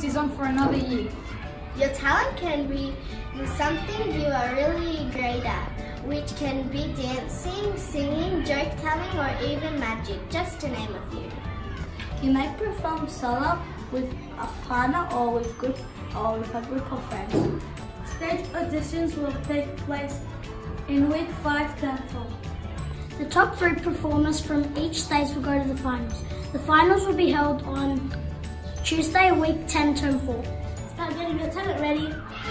quest is on for another year. Your talent can be something you are really great at, which can be dancing, singing, joke telling, or even magic, just to name a few. You may perform solo, with a partner, or with a group of friends. Stage auditions will take place in week 5 to 4. The top 3 performers from each stage will go to the finals. The finals will be held on Tuesday, week 10, term 4. Start getting your talent ready.